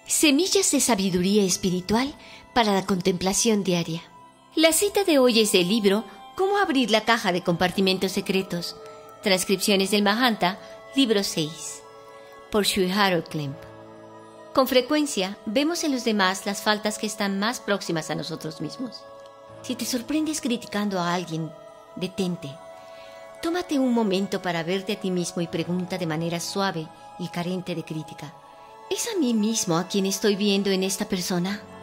Semillas de sabiduría espiritual para la contemplación diaria. La cita de hoy es del libro Cómo abrir la caja de compartimentos secretos. Transcripciones del Mahanta, libro 6, por Sri Harold Klemp. Con frecuencia vemos en los demás las faltas que están más próximas a nosotros mismos. Si te sorprendes criticando a alguien, detente. Tómate un momento para verte a ti mismo y pregunta de manera suave y carente de crítica: ¿es a mí mismo a quien estoy viendo en esta persona?